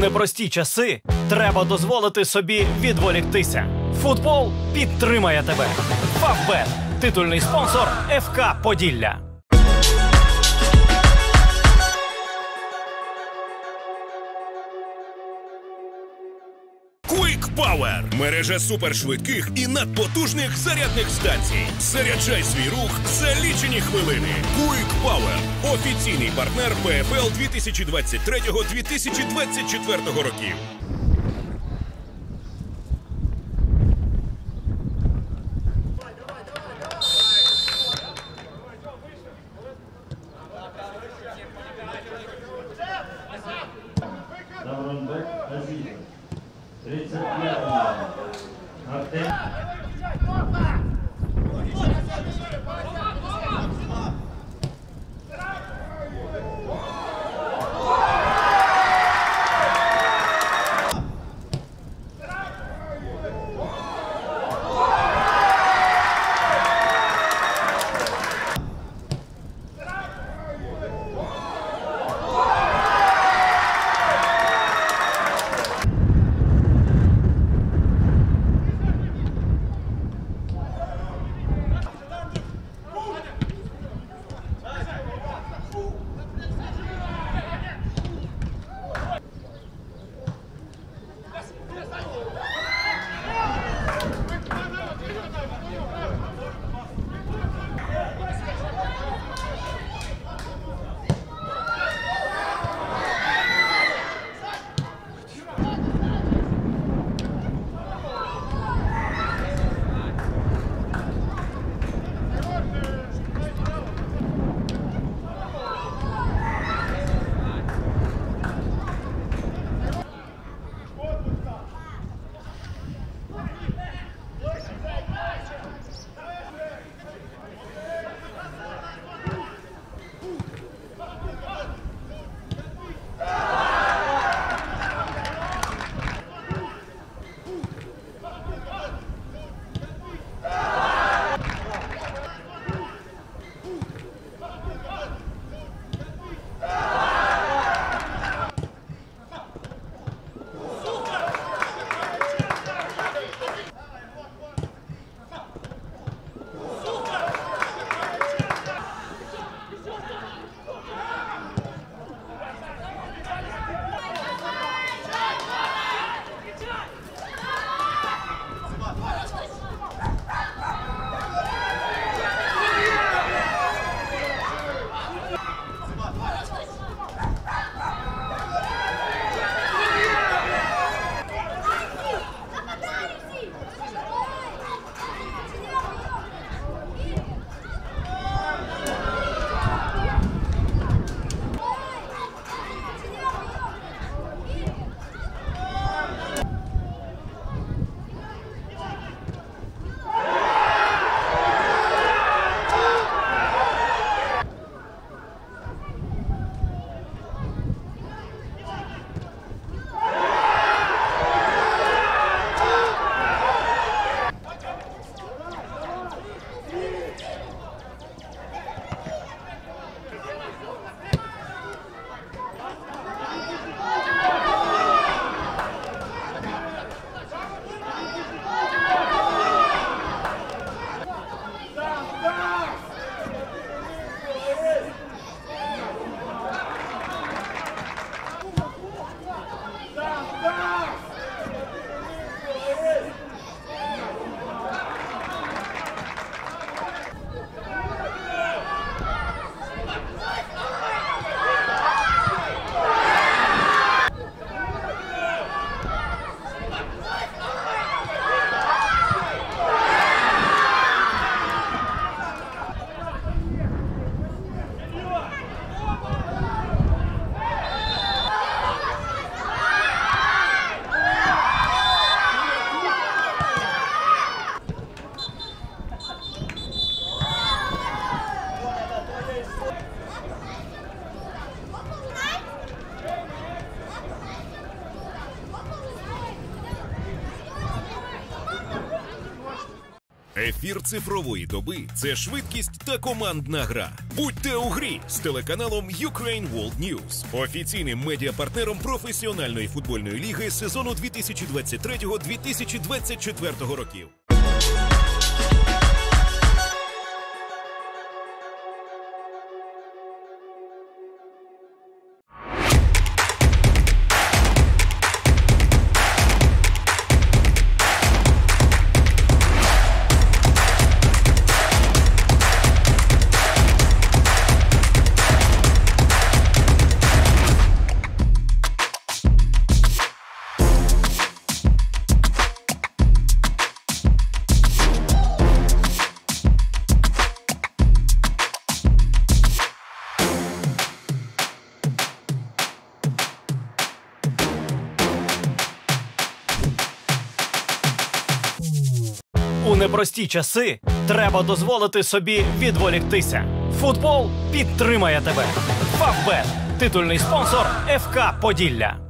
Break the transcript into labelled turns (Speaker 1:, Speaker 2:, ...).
Speaker 1: непрості часи треба дозволити собі відволіктися. Футбол підтримає тебе. Фавбет – титульний спонсор ФК Поділля.
Speaker 2: Quick Power – мережа супершвидких і надпотужних зарядних станцій. Заряджай свій рух за лічені хвилини. Quick Power – офіційний партнер ПФЛ 2023-2024 років.
Speaker 3: Давронбек Азизов. 35 Артем.
Speaker 2: Ефір цифрової доби – це швидкість та командна гра. Будьте у грі з телеканалом Ukraine World News, офіційним медіапартнером професіональної футбольної ліги сезону 2023-2024 років.
Speaker 1: У непрості часи треба дозволити собі відволіктися. Футбол підтримає тебе. Фавбет – титульний спонсор ФК Поділля.